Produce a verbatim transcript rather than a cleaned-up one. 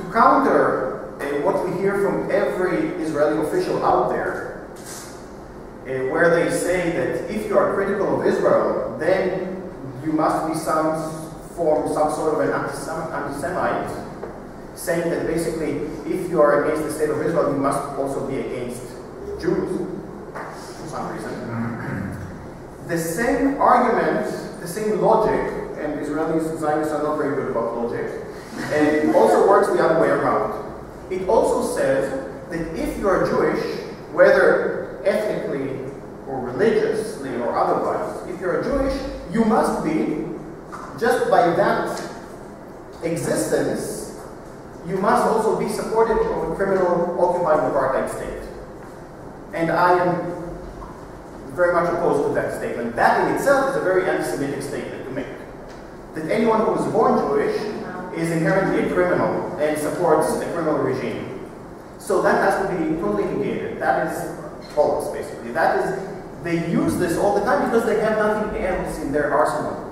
counter uh, what we hear from every Israeli official out there, uh, where they say that if you are critical of Israel, then you must be some form, some sort of an anti-Semite, saying that basically if you are against the state of Israel, you must also be against Jews, for some reason. The same argument, the same logic, and Israeli Zionists are not very good about logic, and it also works the other way around. It also says that if you are Jewish, whether ethnically or religiously or otherwise, if you're Jewish, you must be, just by that existence, you must also be supportive of a criminal occupying apartheid state. And I am very much opposed to that statement. That in itself is a very anti-Semitic statement to make. That anyone who is born Jewish is inherently a criminal and supports a criminal regime. So that has to be totally negated. That is false, basically. That is, they use this all the time because they have nothing else in their arsenal.